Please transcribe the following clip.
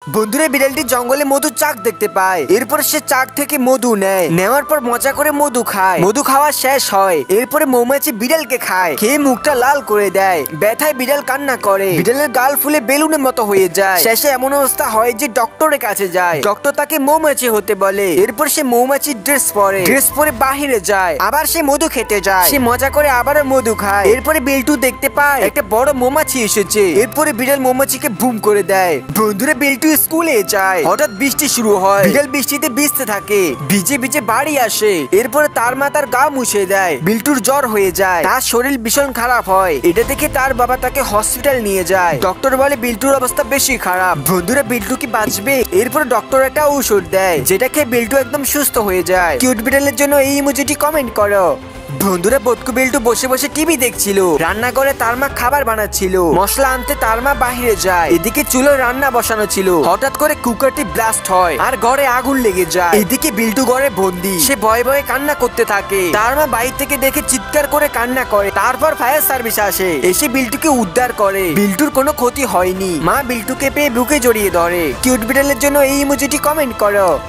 বন্ধুরা বিড়ালটি জঙ্গলে মধু চাক দেখতে পায়। এরপর সে চাক থেকে মধু নেয়, নেওয়ার পর মজা করে মধু খায়। মধু খাওয়া শেষ হয়, এরপরে মৌমাছি বিড়ালকে খায়, খেয়ে মুখটা লাল করে দেয়। ব্যথায় বিড়াল কান্না করে, বিড়ালের গাল ফুলে বেলুনের মতো হয়ে যায়। শেষে এমন অবস্থা হয় যে ডক্টরের কাছে যায়। ডক্টর তাকে মৌমাছি হতে বলে। এরপর সে মৌমাছি ড্রেস পরে বাহিরে যায়, আবার সে মধু খেতে যায়। সে মজা করে আবারও মধু খায়। এরপরে বিল্টু দেখতে পায় একটা বড় মৌমাছি এসেছে। এরপরে বিড়াল মৌমাছিকে বুম করে দেয়। বন্ধুরা বিল্টু স্কুলে যায়, হঠাৎ বৃষ্টি শুরু হয়। বিড়াল বৃষ্টিতে ভিজতে থাকে, ভিজে ভিজে বাড়ি আসে। এরপরে তার মা তার গা মুছে দেয়। বিল্টুর জ্বর হয়ে যায়, তার শরীর ভীষণ খারাপ হয়। এটা দেখে তার বাবা তাকে হসপিটাল নিয়ে যায়। ডক্টর বলে বিল্টুর অবস্থা বেশি খারাপ। বন্ধুরা বিল্টু কি বাঁচবে? এরপর ডক্টর একটা ঔষধ দেয়, যেটা খেয়ে বিল্টু একদম সুস্থ হয়ে যায়। কিউট বিড়ালের জন্য এই ইমোজিটি কমেন্ট করো। বন্ধুরা বটকু বিল্টু বসে বসে টিভি দেখছিল। রান্না করে তার মা খাবার বানাচ্ছিল। মশলা আনতে তার মা বাহিরে যায়। এদিকে চুলো রান্না বসানো ছিল। হঠাৎ করে কুকারটি ব্লাস্ট হয় আর ঘরে আগুন লেগে যায়। এদিকে বিল্টু ঘরে বন্দি, সে ভয়ে ভয়ে কান্না করতে থাকে। তার মা বাইরে থেকে দেখে চিৎকার করে কান্না করে। তারপর ফায়ার সার্ভিস আসে, এসে বিল্টুকে উদ্ধার করে। বিল্টুর কোনো ক্ষতি হয়নি। মা বিল্টুকে পেয়ে বুকে জড়িয়ে ধরে। কিউট বিড়ালের জন্য এই ইমোজিটি কমেন্ট করো।